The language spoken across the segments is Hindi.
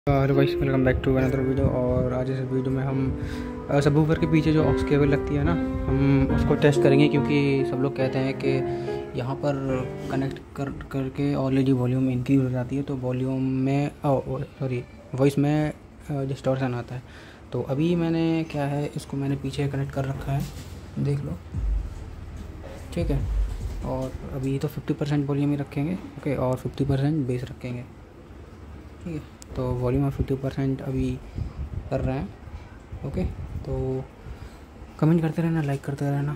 Hello guys, welcome back to another video. और आज इस वीडियो में हम सबवूफर के पीछे जो ऑक्स केबल लगती है ना, हम उसको टेस्ट करेंगे। क्योंकि सब लोग कहते हैं कि यहाँ पर कनेक्ट करके ऑलरेडी वॉल्यूम इंक्रीज हो जाती है, तो वॉल्यूम में वॉइस में डिस्टॉर्शन आता है। तो अभी मैंने क्या है, इसको मैंने पीछे कनेक्ट कर रखा है, देख लो, ठीक है। और अभी तो 50% वॉल्यूम ही रखेंगे, ओके, और 50% बेस रखेंगे, ठीक है। तो वॉल्यूम ऑफ 50% अभी कर रहे हैं, ओके। तो कमेंट करते रहना, लाइक करते रहना।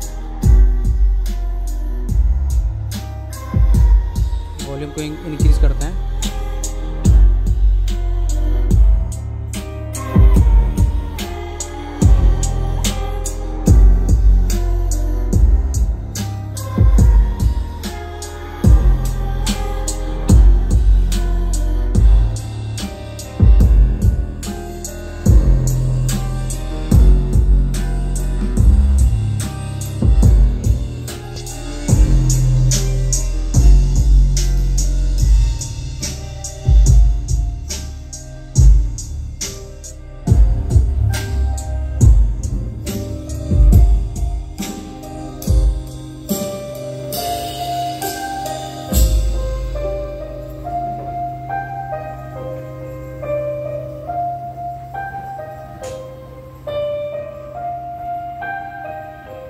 वॉल्यूम को इंक्रीज़ कर